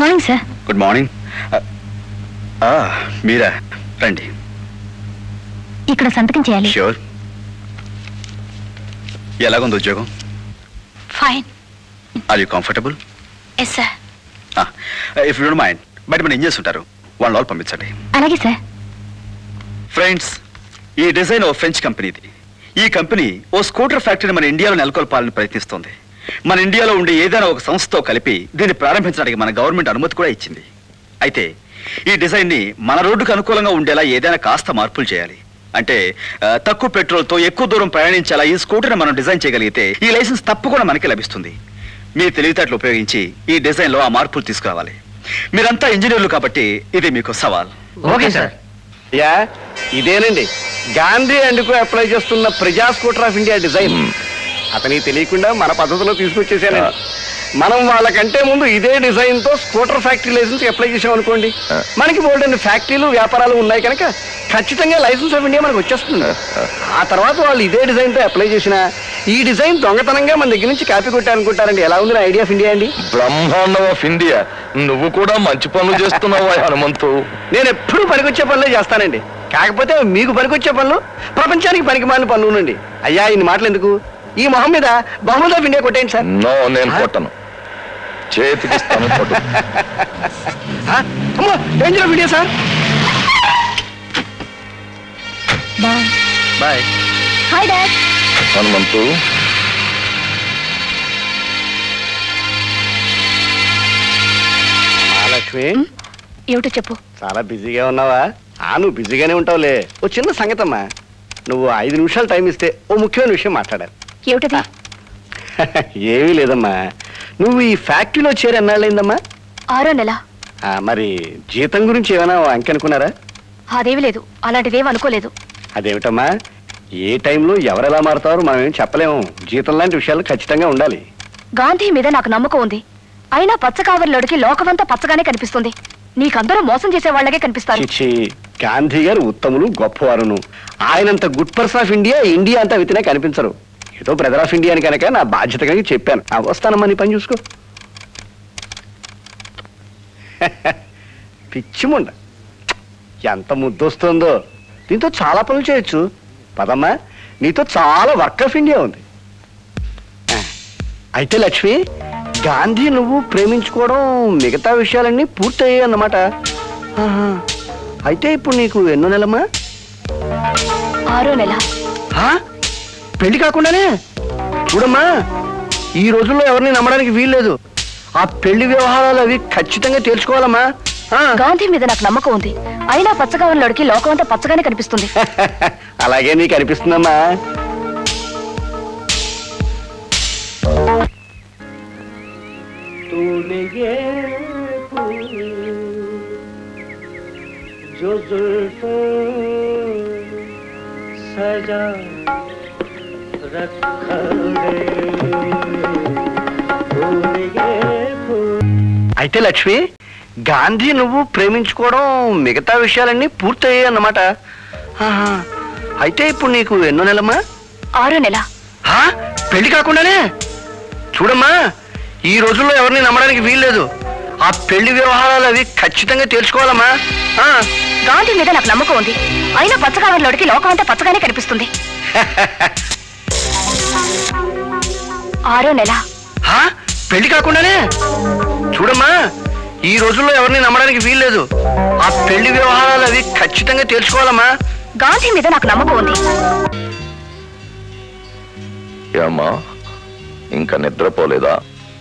Morning sir. Good morning. Meera, రండి. ఇక్కడ సంతకం చేయాలి. ష్యూర్. ఎలాగుంది ఉద్యోగం? Fine. Are you comfortable? Yes sir. If you don't mind, బయట మన ఏం చేస్తుంటారు, వాళ్ళ వాళ్ళు పంపించండి. అలాగే సార్. ఫ్రెండ్స్, ఈ డిజైన్ ఓ ఫ్రెంచ్ కంపెనీది. ఈ కంపెనీ ఓ స్కూటర్ ఫ్యాక్టరీని మన ఇండియాలో నెలకొల్పాలని ప్రయత్నిస్తోంది. మన ఇండియాలో ఉండే ఏదైనా ఒక సంస్థతో కలిపి దీన్ని ప్రారంభించడానికి మన గవర్నమెంట్ అనుమతి కూడా ఇచ్చింది. అయితే ఈ డిజైన్ని మన రోడ్డుకు అనుకూలంగా ఉండేలా ఏదైనా కాస్త మార్పులు చేయాలి. అంటే తక్కువ పెట్రోల్తో ఎక్కువ దూరం ప్రయాణించేలా ఈ స్కూటర్ని మనం డిజైన్ చేయగలిగితే ఈ లైసెన్స్ తప్పకుండా మనకి లభిస్తుంది. మీ తెలివితేటలు ఉపయోగించి ఈ డిజైన్లో ఆ మార్పులు తీసుకురావాలి. మీరంతా ఇంజనీర్లు కాబట్టి ఇది మీకు సవాల్. Okay sir. యా, ఇదేనండి గాంధీ అండ్కు అప్లై చేస్తున్న ప్రజా స్కూటర్ ఆఫ్ ఇండియా డిజైన్. అతనికి తెలియకుండా మన పద్ధతిలో తీసుకొచ్చేసానండి. మనం వాళ్ళకంటే ముందు ఇదే డిజైన్ తో స్కూటర్ ఫ్యాక్టరీ లైసెన్స్ అప్లై చేసాం అనుకోండి, మనకి బోల్డెన్ ఫ్యాక్టరీలు వ్యాపారాలు ఉన్నాయి కనుక ఖచ్చితంగా లైసెన్స్ ఆఫ్ ఇండియా మనకు వచ్చేస్తుంది. ఆ తర్వాత వాళ్ళు ఇదే డిజైన్ తో అప్లై చేసిన ఈ డిజైన్ దొంగతనంగా మన దగ్గర నుంచి కాపీ కొట్టారనుకుంటారండి. ఎలా ఉంది నా ఐడియా ఆఫ్ ఇండియా అండి? బ్రహ్మాండం ఆఫ్ ఇండియా. నువ్వు కూడా మంచి పనులు చేస్తున్నావు హనుమంతు. నేను ఎప్పుడు పనికొచ్చే పనులే చేస్తానండి. కాకపోతే మీకు పనికొచ్చే పనులు ప్రపంచానికి పనికి మాలిన పనులు ఉండండి. అయ్యా, ఇన్ని మాటలు ఎందుకు? ఈ మొహం మీద బహుమతి ఆఫ్ ఇండియా కొట్టేయండి సార్. నో, నేను కొట్టను. చేతికిస్తాను. Danger of India sir. Bye. Bye. Hi dad. Hanumanthu, Mahalakshmi, ఏమిటో చెప్పు. చాలా బిజీగా ఉన్నావా? నువ్వు బిజీగానే ఉంటావులే. ఓ చిన్న సంగతమ్మా, నువ్వు 5 నిమిషాలు టైం ఇస్తే ఓ ముఖ్యమైన విషయం మాట్లాడాలి. ఏమిటది? ఏమీ లేదమ్మా, నువ్వు ఈ ఫ్యాక్టరీలో చేరి ఎన్నాళ్ళైందమ్మా? 6వ నెల. మరి జీతం గురించి ఏమైనా అంక అనుకున్నారా? అదేమి లేదు, అలాంటిదేం అనుకోలేదు. అదేమిటమ్మా, ఏ టైంలో ఎవరెలా మారుతారో మనం ఏం చెప్పలేము. జీతం లాంటి విషయాలు ఖచ్చితంగా ఉండాలి. గాంధీ మీద నాకు నమ్మకం ఉంది. అయినా పచ్చకావరిలోడికి లోకమంతా పచ్చగానే కనిపిస్తుంది. నీకందరూ మోసం చేసే వాళ్ళకే కనిపిస్తారు. చిచ్చి, గాంధీ గారు ఉత్తములు, గొప్పవారును. ఆయనంత good person of India India అంతా వితినే కనిపించరు. ఏదో బ్రదర్ ఆఫ్ ఇండియా అని కనుక నా బాధ్యత కనుక చెప్పాను. వస్తానమ్మా, నీ పని చూసుకో. పిచ్చిముండ, ఎంత ముద్దొస్తుందో. దీంతో చాలా పనులు చేయొచ్చు. పదమ్మా, నీతో చాలా వర్క్ ఆఫ్ ఇండియా ఉంది. అయితే లక్ష్మి, గాంధీ నువ్వు ప్రేమించుకోవడం మిగతా విషయాలన్నీ పూర్తయ్యాయి అన్నమాట. అయితే ఇప్పుడు నీకు ఎన్నో నెలమ్మా? 6వ నెల. పెళ్లి కాకుండానే? చూడమ్మా, ఈ రోజుల్లో ఎవరిని నమ్మడానికి వీల్లేదు. ఆ పెళ్లి వ్యవహారాలు అవి ఖచ్చితంగా తేల్చుకోవాలమ్మా. గాంధీ మీద నాకు నమ్మకం ఉంది. అయినా పచ్చకావరిలోడికి లోకమంతా పచ్చగానే కనిపిస్తుంది. అలాగే నీకు అనిపిస్తుందమ్మా. అయితే లక్ష్మి, గాంధీ నువ్వు ప్రేమించుకోవడం మిగతా విషయాలన్నీ పూర్తయ్యాయి అన్నమాట. అయితే ఇప్పుడు నీకు ఎన్నో నెలమ్మా? 6వ నెల. పెళ్లి కాకుండానే? చూడమ్మా, ఈ రోజుల్లో ఎవరిని నమ్మడానికి వీల్లేదు. ఆ పెళ్లి వ్యవహారాలు అవి ఖచ్చితంగా తేల్చుకోవాలమ్మా. గాంధీ మీద నాకు నమ్మకం ఉంది. అయినా పచ్చకావరిలోడికి లోకమంతా పచ్చగానే కనిపిస్తుంది. 6వ నెల. పెళ్లి కాకుండానే? చూడమ్మా, ఈ రోజుల్లో ఎవరిని నమ్మడానికి వీల్లేదు. ఆ పెళ్లి వ్యవహారాలు అవి ఖచ్చితంగా తేల్చుకోవాలమ్మా. గాంధీ మీద నాకు నమ్మకం ఉంది. ఏమ్మా, ఇంకా నిద్రపోలేదా?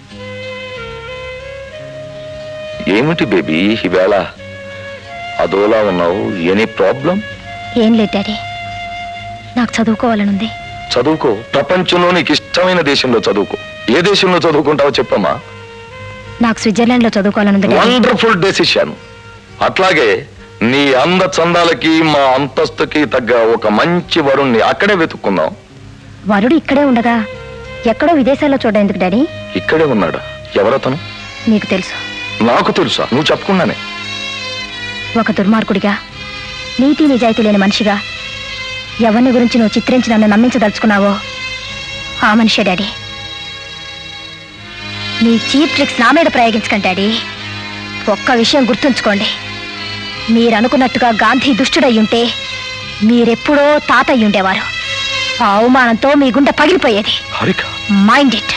ఏమిటి బేబీ ఈవేళ అదోలా ఉన్నావు? Any problem? ఏం లేదు డాడీ, నాకు చదువుకోవాలనుంది. చదువుకో. ప్రపంచంలో నీకు ఇష్టమైన దేశంలో చదువుకో. ఏ దేశంలో చదువుకుంటావో చెప్పమ్మా. నాకు స్విట్జర్లాండ్ లో చదువుకోవాలనుంది. Wonderful decision. అట్లాగే నీ అంద చందాలకి మా అంతస్తుకి తగ్గ ఒక మంచి వరుణ్ణి అక్కడే వెతుక్కుందాం. వరుడు ఇక్కడే ఉండగా ఎక్కడో విదేశాల్లో చూడేందుకు డాడీ? ఇక్కడే ఉన్నాడా? ఎవరతను? నీకు తెలుసు. నాకు తెలుసా? నువ్వు చెప్పకుండానే. ఒక దుర్మార్గుడిగా, నీతి నిజాయితీ లేని మనిషిగా ఎవరిని గురించి నువ్వు చిత్రించి నన్ను నమ్మించదలుచుకున్నావో ఆ మనిషే డాడీ. నీ చీప్ ట్రిక్స్ నా మీద ప్రయోగించకండి డాడీ. ఒక్క విషయం గుర్తుంచుకోండి, మీరనుకున్నట్టుగా గాంధీ దుష్టుడయ్యుంటే మీరెప్పుడో తాతయ్య ఉండేవారు. ఆ అవమానంతో మీ గుండె పగిలిపోయేది. Mind it.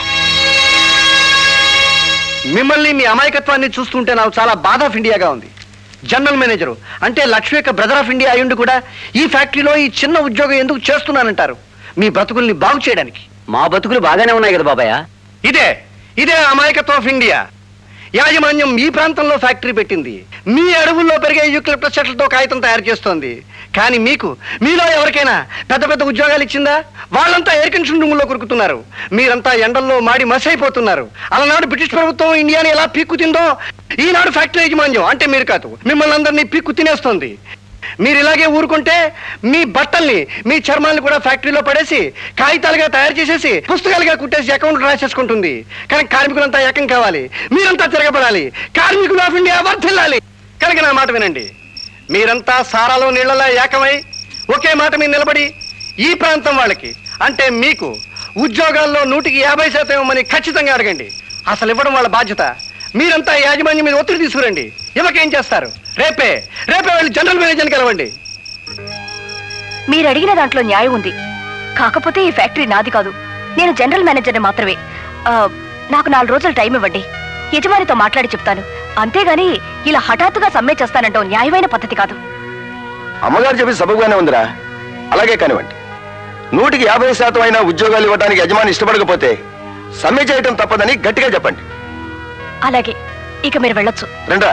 మిమ్మల్ని మీ అమాయకత్వాన్ని చూస్తుంటే నాకు చాలా బాధ ఆఫ్ ఇండియాగా ఉంది. జనరల్ మేనేజరు అంటే లక్ష్మి యొక్క బ్రదర్ ఆఫ్ ఇండియా అయ్యుండి కూడా ఈ ఫ్యాక్టరీలో ఈ చిన్న ఉద్యోగం ఎందుకు చేస్తున్నానంటారు? మీ బ్రతుకుల్ని బాగు చేయడానికి. మా బతుకులు బాగానే ఉన్నాయి కదా బాబాయ్. ఇదే అమాయకత్వం ఆఫ్ ఇండియా. యాజమాన్యం ఈ ప్రాంతంలో ఫ్యాక్టరీ పెట్టింది, మీ అడవుల్లో పెరిగే యూకలిప్టస్ చెట్లతో కాగితం తయారు చేస్తోంది. కానీ మీలో ఎవరికైనా పెద్ద పెద్ద ఉద్యోగాలు ఇచ్చిందా? వాళ్ళంతా ఎయిర్ కండిషన్ రూముల్లో కొరుకుతున్నారు. మీరంతా ఎండల్లో మాడి మసైపోతున్నారు. అలనాడు బ్రిటిష్ ప్రభుత్వం ఇండియాని ఎలా పీక్కు తిందో ఈనాడు ఫ్యాక్టరీ యాజమాన్యం అంటే మీరు కాదు, మిమ్మల్ని అందరినీ పీక్కు తినేస్తోంది. మీరు ఇలాగే ఊరుకుంటే మీ బట్టల్ని మీ చర్మాలను కూడా ఫ్యాక్టరీలో పడేసి కాగితాలుగా తయారు చేసేసి పుస్తకాలుగా కుట్టేసి అకౌంట్ రాసేసుకుంటుంది. కానీ కార్మికులంతా ఏకం కావాలి, మీరంతా తిరగబడాలి, కార్మికులు ఆఫ్ ఇండియా వర్ధిల్లాలి. కనుక నా మాట వినండి. మీరంతా సారాలో నీళ్లలో ఏకమై ఒకే మాట మీద నిలబడి ఈ ప్రాంతం వాళ్ళకి అంటే మీకు ఉద్యోగాల్లో 150% ఇవ్వమని ఖచ్చితంగా అడగండి. అసలు ఇవ్వడం వాళ్ళ బాధ్యత. మీరంతా యాజమాన్యం మీద ఒత్తిడి తీసుకురండి. ఇవ్వకేం చేస్తారు? రేపే వెళ్ళి జనరల్ మేనేజర్ని కలవండి. మీరు అడిగిన దాంట్లో న్యాయం ఉంది. కాకపోతే ఈ ఫ్యాక్టరీ నాది కాదు, నేను జనరల్ మేనేజర్ని మాత్రమే. నాకు 4 రోజులు టైం ఇవ్వండి, యజమానితో మాట్లాడి చెప్తాను. అంతేగాని ఇలా హఠాత్తుగా సమ్మె చేస్తానంటాం న్యాయమైన పద్ధతి కాదు. అమ్మగారు చెప్పి సబబుగానే ఉందిరా, అలాగే కానివ్వండి. 150% అయినా ఉద్యోగాలు ఇవ్వడానికి యజమాని ఇష్టపడకపోతే సమ్మె చేయటం తప్పదని గట్టిగా చెప్పండి. అలాగే, ఇక మీరు వెళ్ళొచ్చు. రండా.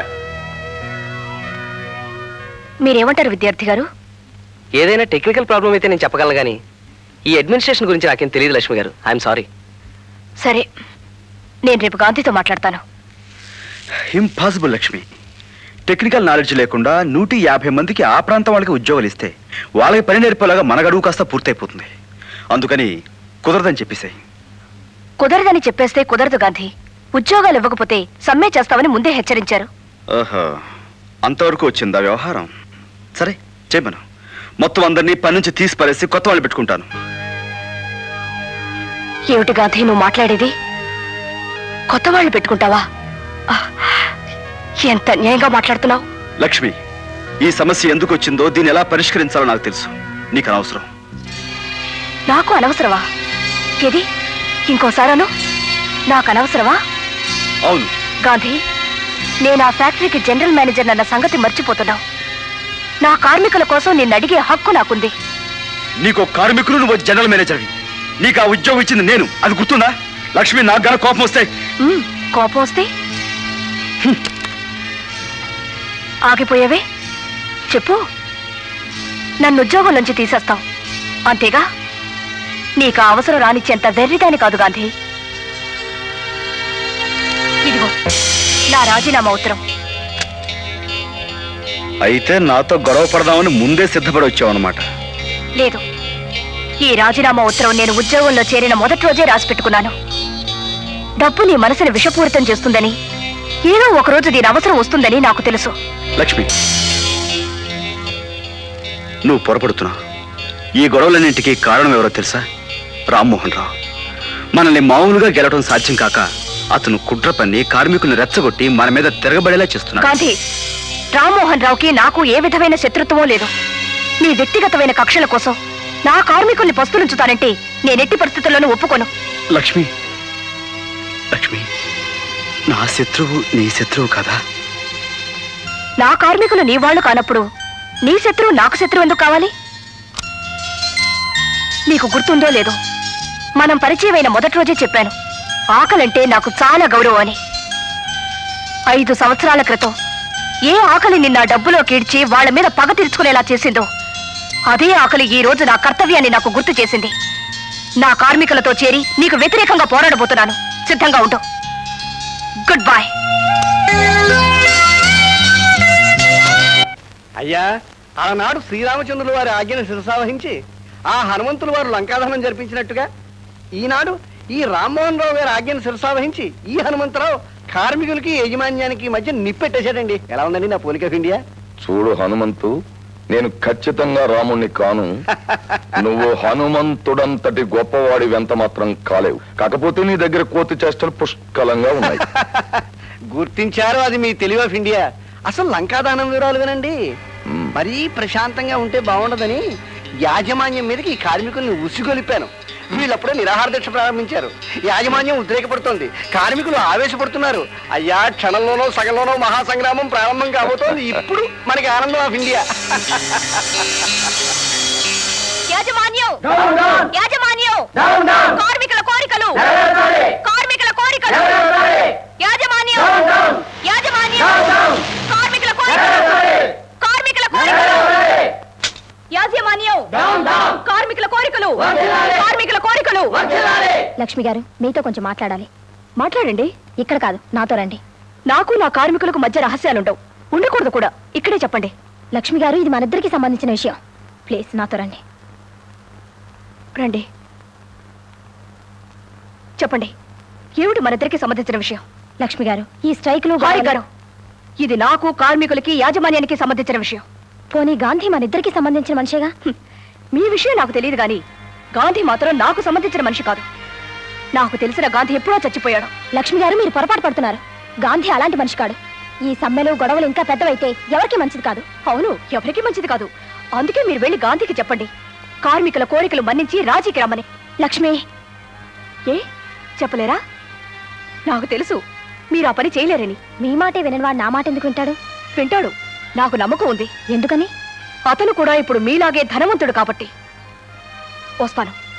మీరేమంటారు విద్యార్థి గారు? ఏదైనా టెక్నికల్ ప్రాబ్లం అయితే నేను చెప్పగలను కానీ ఈ అడ్మినిస్ట్రేషన్ గురించి నాకేం తెలియదు లక్ష్మి గారు. I'm sorry. సరే, నేను రేపు గాంధీతో మాట్లాడతాను. ఇంపాసిబుల్ లక్ష్మి. టెక్నికల్ నాలెడ్జ్ లేకుండా 150 మందికి ఆ ప్రాంతం వాళ్ళకి ఉద్యోగాలు ఇస్తే వాళ్ళకి పని నేర్పేలాగా మన గడువు కాస్త పూర్తయిపోతుంది. అందుకని కుదరదని చెప్పేసాయి. కుదరదని చెప్పేస్తే కుదరదు గాంధీ. ఉద్యోగాలు ఇవ్వకపోతే సమ్మె చేస్తామని ముందే హెచ్చరించారు. ఓహో, అంతవరకు వచ్చిందా వ్యవహారం? సరే చేయమను. మొత్తం అందరినీ పని నుంచి తీసి పరేసి కొత్త వాళ్ళు పెట్టుకుంటాను. ఏమిటి గాంధీ నువ్వు మాట్లాడేది? కొత్త వాళ్ళు పెట్టుకుంటావా? ఎంత అన్యాయంగా మాట్లాడుతున్నావు. లక్ష్మి, ఈ సమస్య ఎందుకు వచ్చిందో దీన్ని ఎలా పరిష్కరించాలో నాకు తెలుసు. నీకు అనవసరం. నాకు అనవసరమా? ఏది ఇంకోసారను? నాకు అనవసరమా? అవును గాంధీ, నేను ఆ ఫ్యాక్టరీకి జనరల్ మేనేజర్ అన్న సంగతి మర్చిపోతున్నావు. నా కార్మికుల కోసం నిన్ను అడిగే హక్కు నాకుంది. నీకు కార్మికులు, నువ్వు జనరల్ మేనేజర్వి. నీకు ఆ ఉద్యోగం ఇచ్చింది నేను, అది గుర్తుందా? లక్ష్మి, నాకు గన కోపం వస్తే కోపం వస్తే ఆగిపోయావే చెప్పు. నన్ను ఉద్యోగం నుంచి తీసేస్తావు అంతేగా? నీకు అవసరం రానిచ్చేంత వెర్రిదాని కాదు గాంధీ. ఇదిగో నా రాజీనామా ఉత్తరం. అయితే నాతో గొడవ పడదామని ముందే సిద్ధపడి వచ్చావు అనమాట. లేదు, ఈ రాజీనామా ఉత్తరం నేను ఉద్యోగంలో చేరిన మొదటి రోజే రాసి పెట్టుకున్నాను. డబ్బు నీ మనసుని విషపూరితం చేస్తుందని, ఏదో ఒకరోజు దీని అవసరం వస్తుందని నాకు తెలుసు. లక్ష్మి, నువ్వు పొరపడుతున్నావు. ఈ గొడవలన్నింటికీ కారణం ఎవరో తెలుసా? రామ్మోహన్ రావు. మనల్ని మామూలుగా గెలవడం సాధ్యం కాక అతను కుట్ర పన్ని కార్మికులను రెచ్చగొట్టి మన మీద తిరగబడేలా చేస్తున్నాడు. గాంధీ, రామ్మోహన్ రావుకి నాకు ఏ విధమైన శత్రుత్వం లేదు. నీ వ్యక్తిగతమైన కక్షల కోసం నా కార్మికుల్ని పస్తులుంచుతానంటే నేనెట్టి పరిస్థితుల్లోనూ ఒప్పుకోను. లక్ష్మి, నా శత్రువు నీ శత్రువు కదా? నా కార్మికులు నీ వాళ్ళు కానప్పుడు నీ శత్రువు నాకు శత్రువు ఎందుకు కావాలి? నీకు గుర్తుందో లేదో, మనం పరిచయమైన మొదటి రోజే చెప్పాను, ఆకలంటే నాకు చాలా గౌరవం అని. 5 సంవత్సరాల క్రితం ఏ ఆకలి నిన్న డబ్బులో కీడ్చి వాళ్ల మీద పగ తీర్చుకునేలా చేసిందో అదే ఆకలి ఈ రోజు నా కర్తవ్యాన్ని నాకు గుర్తు చేసింది. నా కార్మికులతో చేరి నీకు వ్యతిరేకంగా పోరాడబోతున్నాను. సిద్ధంగా ఉండు. Goodbye. అయ్యా, ఆనాడు శ్రీరామచంద్రుల వారి ఆజ్ఞను శిరసావహించి ఆ హనుమంతుల వారు లంకాదహనం జరిపించినట్టుగా ఈనాడు ఈ రామ్మోహన్ రావు గారి ఆజ్ఞను శిరసావహించి ఈ హనుమంతరావు కార్మికులకి యజమాన్యానికి మధ్య నిప్పెట్టేశాడండి. ఎలా ఉందండి నా పోలిక ఆఫ్ ఇండియా? చూడు హనుమంతు, నేను ఖచ్చితంగా రాముణ్ణి కాను. నువ్వు హనుమంతుడంతటి గొప్పవాడి వెంత మాత్రం కాలేవు. కాకపోతే నీ దగ్గర కోతి చేష్టలు పుష్కలంగా ఉన్నాయి. గుర్తించారు, అది మీ తెలివి ఆఫ్ ఇండియా. అసలు లంకాదానం వివరాలు వినండి. మరీ ప్రశాంతంగా ఉంటే బాగుండదని యాజమాన్యం మీదకి ఈ కార్మికుల్ని ఉసిగొలిపాను. వీళ్ళప్పుడే నిరాహార దీక్ష ప్రారంభించారు. యాజమాన్యం ఉద్రేకపడుతోంది, కార్మికులు ఆవేశపడుతున్నారు. అయ్యా, క్షణంలోనో సగంలోనో మహాసంగ్రామం ప్రారంభం కాబోతోంది. ఇప్పుడు మనకి ఆనందం ఆఫ్ ఇండియా. యాజమాన్యం యాజమాన్యం కార్మికుల కోరికలు కార్మికుల కోరికలు యాజమాన్యం యాజమాన్యం కార్మికుల కోరికలు కార్మికుల కోరికలు యాజమాన్యం కార్మికుల కోరికలు కార్మికుల కోరికలు. లక్ష్మి గారు, మీతో కొంచెం మాట్లాడాలి. మాట్లాడండి. ఇక్కడ కాదు, నాతో రండి. నాకు నా కార్మికులకు మధ్య రహస్యాలుండవు, ఉండకూడదు కూడా. ఇక్కడే చెప్పండి. లక్ష్మి గారు, ఇది మనిద్దరికి సంబంధించిన విషయం. ప్లీజ్ నాతో రండి. రండి, చెప్పండి. ఏమిటి మనిద్దరికి సంబంధించిన విషయం? లక్ష్మి గారు, ఈ స్ట్రైక్లు గారు, ఇది నాకు కార్మికులకి యాజమాన్యానికి సంబంధించిన విషయం. పోనీ గాంధీ మనిద్దరికి సంబంధించిన మనిషిగా? మీ విషయం నాకు తెలియదు గాని గాంధీ మాత్రం నాకు సంబంధించిన మనిషి కాదు. నాకు తెలిసిన గాంధీ ఎప్పుడో చచ్చిపోయాడు. లక్ష్మి గారు, మీరు పొరపాటు పడుతున్నారు. గాంధీ అలాంటి మనిషి కాడు. ఈ సమ్మెలు గొడవలు ఇంకా పెద్దవైతే ఎవరికి మంచిది కాదు. అవును, ఎవరికి మంచిది కాదు. అందుకే మీరు వెళ్ళి గాంధీకి చెప్పండి, కార్మికుల కోరికలు మన్నించి రాజీకి రమ్మని. లక్ష్మి, ఏ చెప్పలేరా? నాకు తెలుసు మీరు ఆ పని చేయలేరని. మీ మాటే వినవాడు నా మాట ఎందుకు వింటాడు? వింటాడు, నాకు నమ్మకం ఉంది. ఎందుకని? అతను కూడా ఇప్పుడు మీలాగే ధనవంతుడు కాబట్టి. వస్తాను.